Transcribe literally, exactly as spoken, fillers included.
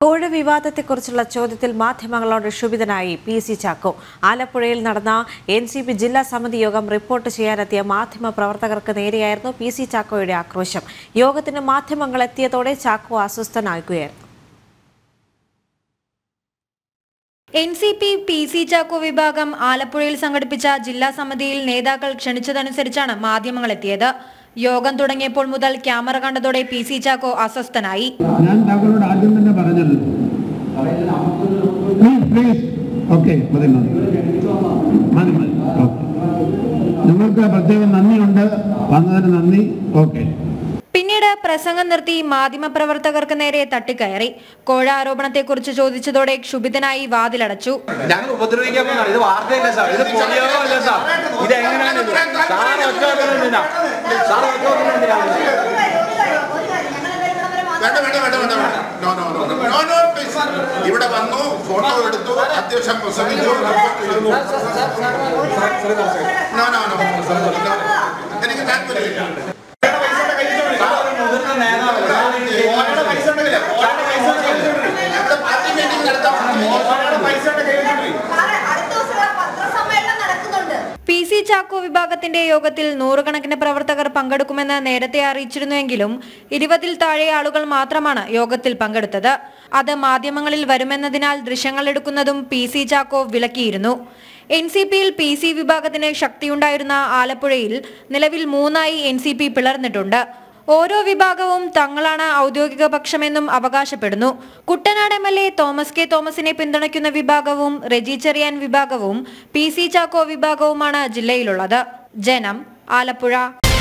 കോഴ വിവാദത്തെക്കുറിച്ചുള്ള ചോദ്യത്തിൽ മാധ്യമങ്ങളോട് ക്ഷുഭിതനായി പി സി ചാക്കോ. ആലപ്പുഴയിൽ നടന്ന എൻ സി പി ജില്ലാ സമിതി യോഗം റിപ്പോർട്ട് ചെയ്യാനെത്തിയ മാധ്യമ പ്രവർത്തകർക്ക് നേരെയായിരുന്നു പി സി ചാക്കോയുടെ ആക്രോശം. യോഗത്തിന് മാധ്യമങ്ങൾ എത്തിയതോടെ ചാക്കോ അസ്വസ്ഥനാകുകയായിരുന്നു. N C P P C Chacko വിഭാഗം ആലപ്പുഴയിൽ സംഘടിപ്പിച്ച ജില്ലാ സമിതിയിൽ നേതാക്കൾ ക്ഷണിച്ചതനുസരിച്ചാണ് മാധ്യമങ്ങൾ എത്തിയത്. യോഗം തുടങ്ങിയപ്പോൾ മുതൽ ക്യാമറ കണ്ടതോടെ പി സി ചാക്കോ അസ്വസ്ഥനായി. ഞാൻ താങ്കളോട് ആദ്യം തന്നെ പറഞ്ഞല്ലോ, നിങ്ങൾക്ക് പ്രത്യേകം നന്ദിയുണ്ട്, വന്നതിന് നന്ദി. ഓക്കെ. പിന്നീട് പ്രസംഗം നിർത്തി മാധ്യമപ്രവർത്തകർക്ക് നേരെ തട്ടിക്കയറി. കോഴ ആരോപണത്തെക്കുറിച്ച് ചോദിച്ചതോടെ ക്ഷുഭിതനായി വാതിലടച്ചു. ഇവിടെ വന്നു, ഫോട്ടോ എടുത്തു, അത്യാവശ്യം പ്രസംഗിച്ചു. എനിക്ക് താല്പര്യമില്ല. പി സി ചാക്കോ വിഭാഗത്തിന്റെ യോഗത്തിൽ നൂറുകണക്കിന് പ്രവർത്തകർ പങ്കെടുക്കുമെന്ന് നേരത്തെ അറിയിച്ചിരുന്നുവെങ്കിലും ഇരുപതിൽ താഴെ ആളുകൾ മാത്രമാണ് യോഗത്തിൽ പങ്കെടുത്തത്. അത് മാധ്യമങ്ങളിൽ വരുമെന്നതിനാൽ ദൃശ്യങ്ങൾ എടുക്കുന്നതും പി സി ചാക്കോ വിലക്കിയിരുന്നു. എൻ സി പിയിൽ പി സി വിഭാഗത്തിന് ശക്തിയുണ്ടായിരുന്ന ആലപ്പുഴയിൽ നിലവിൽ മൂന്നായി എൻ സി പി പിളർന്നിട്ടുണ്ട്. ഓരോ വിഭാഗവും തങ്ങളാണ് ഔദ്യോഗിക പക്ഷമെന്നും അവകാശപ്പെടുന്നു. Kuttanad M L A Thomas K തോമസിനെ പിന്തുണയ്ക്കുന്ന വിഭാഗവും റെജി ചെറിയാൻ വിഭാഗവും പി സി ചാക്കോ വിഭാഗവുമാണ് ജില്ലയിലുള്ളത്. ജനം, ആലപ്പുഴ.